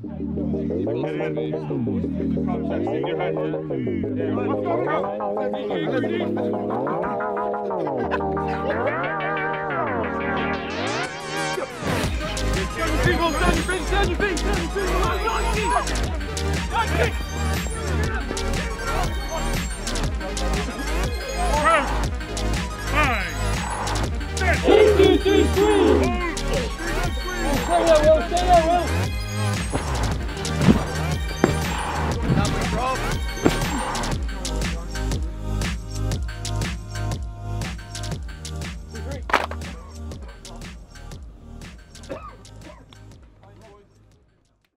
Extend your hand, yeah. Let's go, stand your feet, stand your feet, stand your feet.